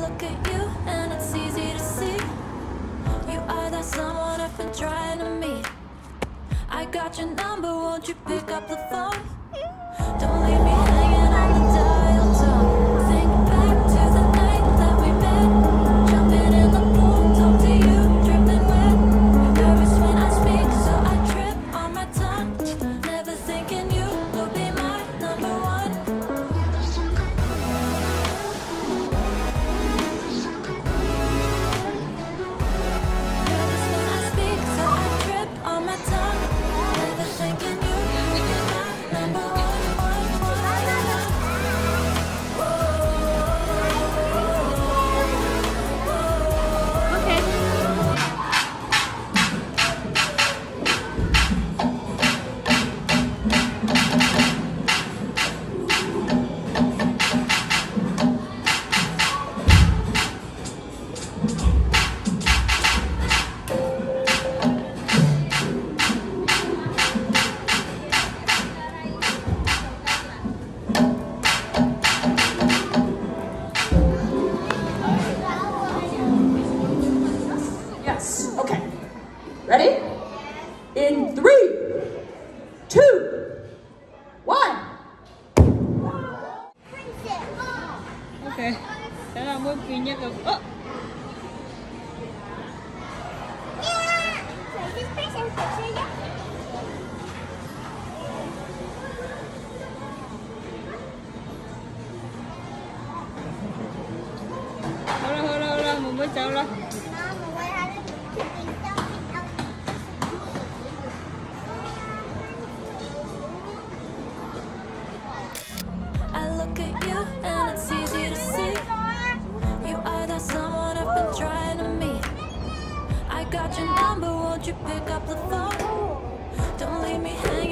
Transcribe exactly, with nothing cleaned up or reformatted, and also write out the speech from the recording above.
look at you and it's easy to see. You are that someone I've been trying to meet. I got your number, won't you pick up the phone? Don't leave me hanging on the dial tone. Think back to the night that we met. Jumping in the pool, talk to you, dripping wet. Nervous when I speak, so I trip on my tongue. Never thinking you will be my number one. Nervous when I speak, so I trip on my tongue. Never thinking you will be my number one. Yes, okay. Ready? In three, two, one. Okay. Sekarang mau pinjam ke? Oh. Hola, hola, hola, mau baca lah. I look at you and it's easy to see. You are that someone I've been trying to meet. I got your number, won't you pick up the phone? Don't leave me hanging.